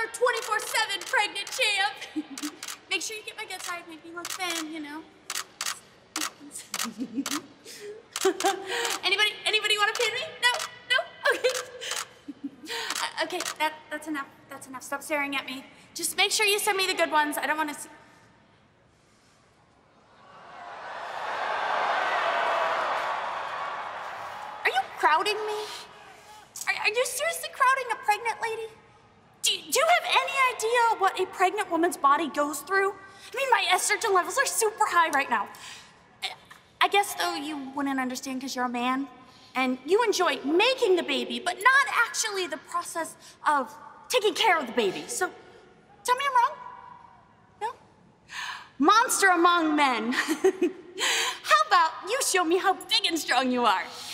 your 24/7 pregnant champ. Make sure you get my good side, make me look thin, you know. Anybody want to pin me? No? Okay. Okay, that's enough. That's enough. Stop staring at me. Just make sure you send me the good ones. I don't want to see. Are you crowding me? Are you seriously crowding a pregnant lady? Do you have any idea what a pregnant woman's body goes through? I mean, my estrogen levels are super high right now. I guess, though, you wouldn't understand because you're a man, and you enjoy making the baby, but not actually the process of taking care of the baby. So, tell me I'm wrong? No? Monster among men. How about you show me how big and strong you are?